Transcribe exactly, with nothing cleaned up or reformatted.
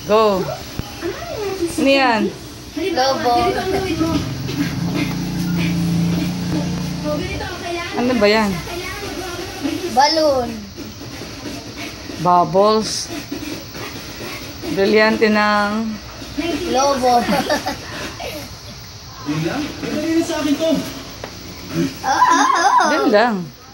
Go. Ano yan? Lobo. Ano ba yan? Balloon. Bubbles. Brilyante ng... Lobo. Yun lang? Ito sa akin to. Oh, oh, oh. Yan lang.